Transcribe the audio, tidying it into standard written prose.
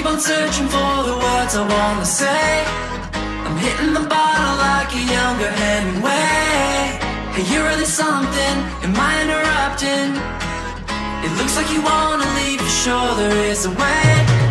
on searching for the words I wanna say. I'm hitting the bottle like a younger Hemingway. Hey, you're really something, am I interrupting? It looks like you wanna leave, for sure there is a way.